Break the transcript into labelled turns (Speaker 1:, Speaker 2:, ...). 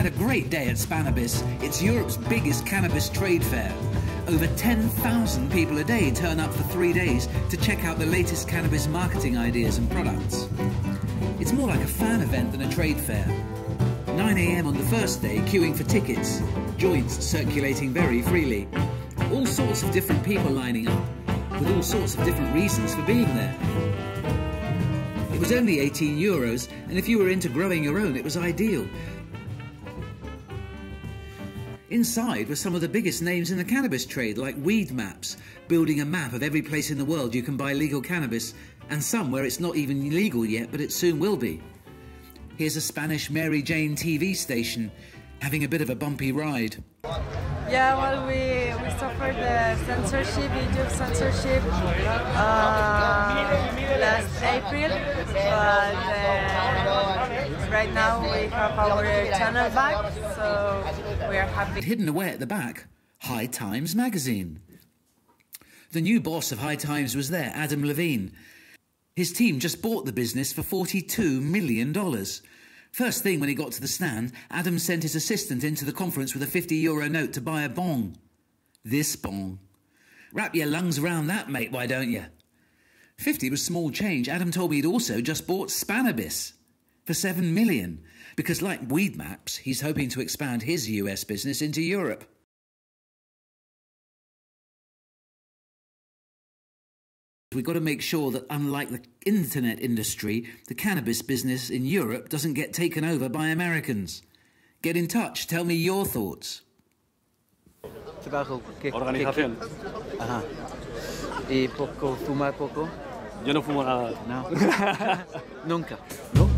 Speaker 1: had a great day at Cannabis. It's Europe's biggest cannabis trade fair. Over 10,000 people a day turn up for 3 days to check out the latest cannabis marketing ideas and products. It's more like a fan event than a trade fair. 9 AM on the first day, queuing for tickets, joints circulating very freely. All sorts of different people lining up, with all sorts of different reasons for being there. It was only €18, and if you were into growing your own, it was ideal. Inside were some of the biggest names in the cannabis trade, like Weed Maps, building a map of every place in the world you can buy legal cannabis, and some where it's not even legal yet, but it soon will be. Here's a Spanish Mary Jane TV station, having a bit of a bumpy ride.
Speaker 2: Yeah, well, we suffered the censorship, YouTube censorship last April, but right now we have our channel back, so we are happy.
Speaker 1: Hidden away at the back, High Times magazine. The new boss of High Times was there, Adam Levine. His team just bought the business for $42 million. First thing when he got to the stand, Adam sent his assistant into the conference with a €50 note to buy a bong. This bong. Wrap your lungs around that, mate, why don't you? 50 was small change. Adam told me he'd also just bought Cannabis for $7 million, because like Weed Maps, he's hoping to expand his US business into Europe. We've got to make sure that, unlike the internet industry, the cannabis business in Europe doesn't get taken over by Americans. Get in touch, tell me your thoughts.
Speaker 3: Organización.
Speaker 4: Ajá. ¿Y poco, fuma poco?
Speaker 3: Yo no fumo nada.
Speaker 4: No. Nunca.
Speaker 3: ¿No?